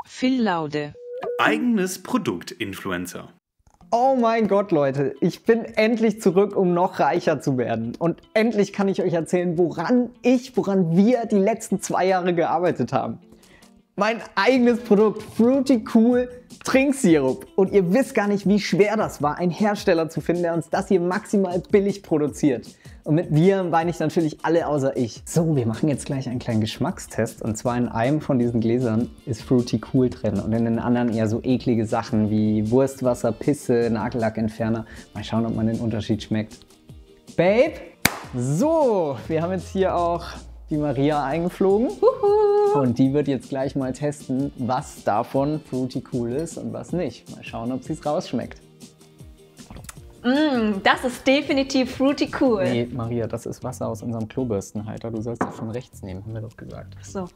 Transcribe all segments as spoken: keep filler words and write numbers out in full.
Phil Laude. Eigenes Produkt-Influencer. Oh mein Gott, Leute, ich bin endlich zurück, um noch reicher zu werden. Und endlich kann ich euch erzählen, woran ich, woran wir die letzten zwei Jahre gearbeitet haben. Mein eigenes Produkt, Fruity Cool Trinksirup. Und ihr wisst gar nicht, wie schwer das war, einen Hersteller zu finden, der uns das hier maximal billig produziert. Und mit wir meine ich natürlich alle außer ich. So, wir machen jetzt gleich einen kleinen Geschmackstest. Und zwar in einem von diesen Gläsern ist Fruity Cool drin und in den anderen eher so eklige Sachen wie Wurstwasser, Pisse, Nagellackentferner. Mal schauen, ob man den Unterschied schmeckt. Babe! So, wir haben jetzt hier auch die Maria eingeflogen. Uhu. Und die wird jetzt gleich mal testen, was davon Fruity Cool ist und was nicht. Mal schauen, ob sie es rausschmeckt. Mm, das ist definitiv Fruity Cool. Nee, Maria, das ist Wasser aus unserem Klobürstenhalter. Du sollst das von rechts nehmen, haben wir doch gesagt. So.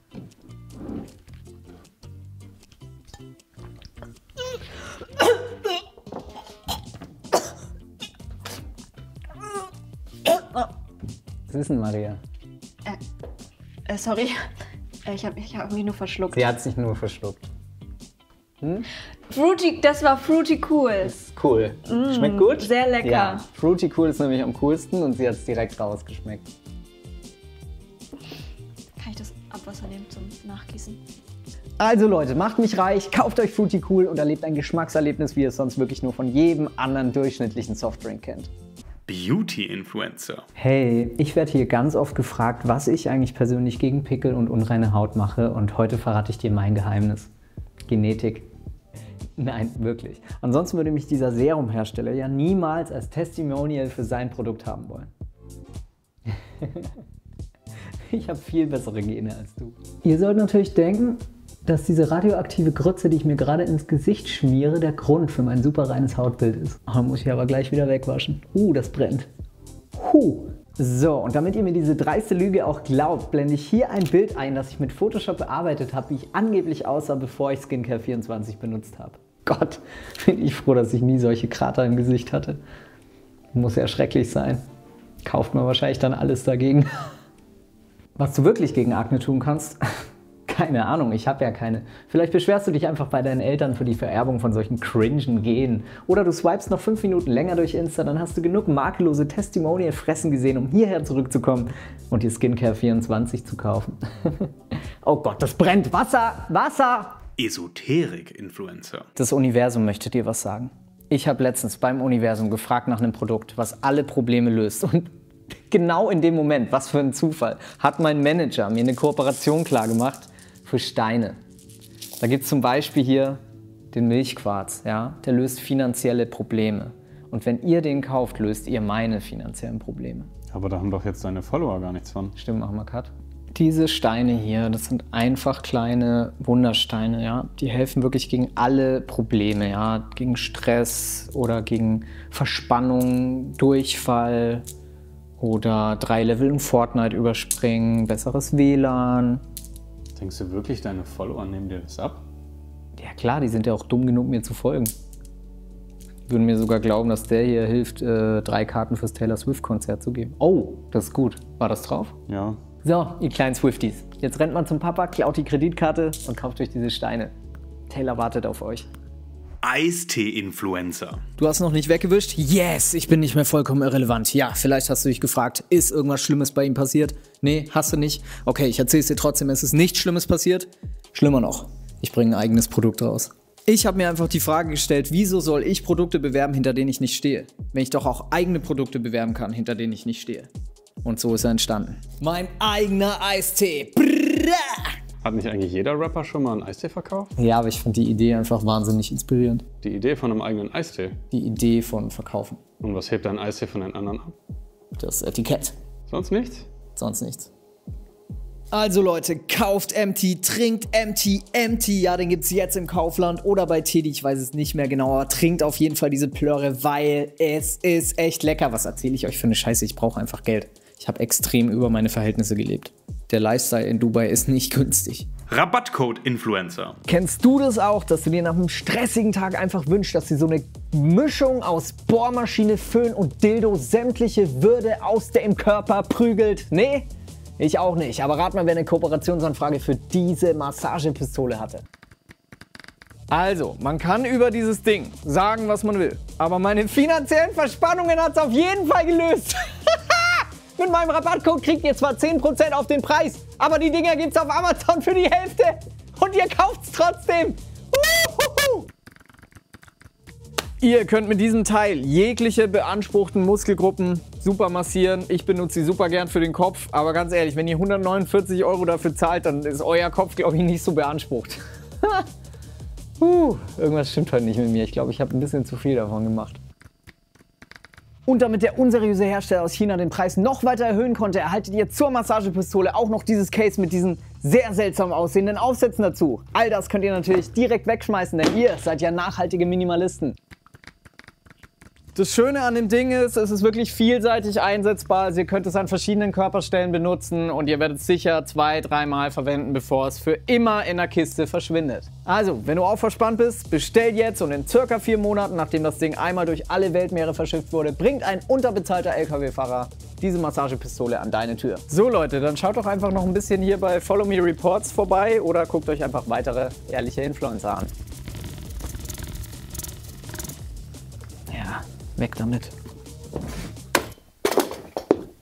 Was ist denn, Maria? Äh, äh, sorry, ich habe ich hab mich nur verschluckt. Sie hat sich nur verschluckt. Hm? Fruity, das war Fruity Cool. Ist cool. Mm, schmeckt gut? Sehr lecker. Ja, Fruity Cool ist nämlich am coolsten und sie hat es direkt rausgeschmeckt. Kann ich das Abwasser nehmen zum Nachgießen? Also Leute, macht mich reich, kauft euch Fruity Cool und erlebt ein Geschmackserlebnis, wie ihr es sonst wirklich nur von jedem anderen durchschnittlichen Softdrink kennt. Beauty-Influencer. Hey, ich werde hier ganz oft gefragt, was ich eigentlich persönlich gegen Pickel und unreine Haut mache, und heute verrate ich dir mein Geheimnis. Genetik. Nein, wirklich. Ansonsten würde mich dieser Serumhersteller ja niemals als Testimonial für sein Produkt haben wollen. Ich habe viel bessere Gene als du. Ihr sollt natürlich denken, dass diese radioaktive Grütze, die ich mir gerade ins Gesicht schmiere, der Grund für mein super reines Hautbild ist. Oh, muss ich aber gleich wieder wegwaschen. Uh, das brennt. Huh. So, und damit ihr mir diese dreiste Lüge auch glaubt, blende ich hier ein Bild ein, das ich mit Photoshop bearbeitet habe, wie ich angeblich aussah, bevor ich Skincare vierundzwanzig benutzt habe. Gott, bin ich froh, dass ich nie solche Krater im Gesicht hatte. Muss ja schrecklich sein. Kauft man wahrscheinlich dann alles dagegen. Was du wirklich gegen Akne tun kannst? Keine Ahnung, ich habe ja keine. Vielleicht beschwerst du dich einfach bei deinen Eltern für die Vererbung von solchen cringen Genen. Oder du swipest noch fünf Minuten länger durch Insta, dann hast du genug makellose Testimonial-Fressen gesehen, um hierher zurückzukommen und dir Skincare vierundzwanzig zu kaufen. Oh Gott, das brennt! Wasser! Wasser! Esoterik-Influencer. Das Universum möchte dir was sagen. Ich habe letztens beim Universum gefragt nach einem Produkt, was alle Probleme löst. Und genau in dem Moment, was für ein Zufall, hat mein Manager mir eine Kooperation klargemacht für Steine. Da gibt es zum Beispiel hier den Milchquarz, ja? Der löst finanzielle Probleme. Und wenn ihr den kauft, löst ihr meine finanziellen Probleme. Aber da haben doch jetzt deine Follower gar nichts von. Stimmt, machen wir Cut. Diese Steine hier, das sind einfach kleine Wundersteine, ja? Die helfen wirklich gegen alle Probleme, ja? Gegen Stress oder gegen Verspannung, Durchfall oder drei Level in Fortnite überspringen, besseres W L A N. Denkst du wirklich, deine Follower nehmen dir das ab? Ja klar, die sind ja auch dumm genug, mir zu folgen. Würden mir sogar glauben, dass der hier hilft, äh, drei Karten fürs Taylor Swift-Konzert zu geben. Oh, das ist gut. War das drauf? Ja. So, ihr kleinen Swifties. Jetzt rennt man zum Papa, klaut die Kreditkarte und kauft euch diese Steine. Taylor wartet auf euch. Eistee-Influencer. Du hast noch nicht weggewischt? Yes, ich bin nicht mehr vollkommen irrelevant. Ja, vielleicht hast du dich gefragt, ist irgendwas Schlimmes bei ihm passiert? Nee, hast du nicht? Okay, ich erzähl's dir trotzdem, es ist nichts Schlimmes passiert. Schlimmer noch, ich bringe ein eigenes Produkt raus. Ich habe mir einfach die Frage gestellt, wieso soll ich Produkte bewerben, hinter denen ich nicht stehe? Wenn ich doch auch eigene Produkte bewerben kann, hinter denen ich nicht stehe. Und so ist er entstanden. Mein eigener Eistee. Brrrr. Hat nicht eigentlich jeder Rapper schon mal einen Eistee verkauft? Ja, aber ich finde die Idee einfach wahnsinnig inspirierend. Die Idee von einem eigenen Eistee? Die Idee von Verkaufen. Und was hebt dein Eistee von den anderen ab? Das Etikett. Sonst nichts? Sonst nichts. Also Leute, kauft Empty, trinkt Empty, Empty. Ja, den gibt's jetzt im Kaufland oder bei Teddy, ich weiß es nicht mehr genau. Aber trinkt auf jeden Fall diese Plörre, weil es ist echt lecker. Was erzähle ich euch für eine Scheiße? Ich brauche einfach Geld. Ich habe extrem über meine Verhältnisse gelebt. Der Lifestyle in Dubai ist nicht günstig. Rabattcode-Influencer. Kennst du das auch, dass du dir nach einem stressigen Tag einfach wünschst, dass dir so eine Mischung aus Bohrmaschine, Föhn und Dildo sämtliche Würde aus dem Körper prügelt? Nee? Ich auch nicht. Aber rat mal, wer eine Kooperationsanfrage für diese Massagepistole hatte. Also, man kann über dieses Ding sagen, was man will. Aber meine finanziellen Verspannungen hat es auf jeden Fall gelöst. Mit meinem Rabattcode kriegt ihr zwar zehn Prozent auf den Preis, aber die Dinger gibt's auf Amazon für die Hälfte. Und ihr kauft's trotzdem. Uhuhu. Ihr könnt mit diesem Teil jegliche beanspruchten Muskelgruppen super massieren. Ich benutze sie super gern für den Kopf. Aber ganz ehrlich, wenn ihr hundertneunundvierzig Euro dafür zahlt, dann ist euer Kopf, glaube ich, nicht so beansprucht. uh, irgendwas stimmt heute nicht mit mir. Ich glaube, ich habe ein bisschen zu viel davon gemacht. Und damit der unseriöse Hersteller aus China den Preis noch weiter erhöhen konnte, erhaltet ihr zur Massagepistole auch noch dieses Case mit diesen sehr seltsam aussehenden Aufsätzen dazu. All das könnt ihr natürlich direkt wegschmeißen, denn ihr seid ja nachhaltige Minimalisten. Das Schöne an dem Ding ist, es ist wirklich vielseitig einsetzbar. Also ihr könnt es an verschiedenen Körperstellen benutzen und ihr werdet es sicher zwei, dreimal verwenden, bevor es für immer in der Kiste verschwindet. Also, wenn du auch verspannt bist, bestell jetzt und in circa vier Monaten, nachdem das Ding einmal durch alle Weltmeere verschifft wurde, bringt ein unterbezahlter L K W-Fahrer diese Massagepistole an deine Tür. So Leute, dann schaut doch einfach noch ein bisschen hier bei Follow Me Reports vorbei oder guckt euch einfach weitere ehrliche Influencer an. Ja, weg damit.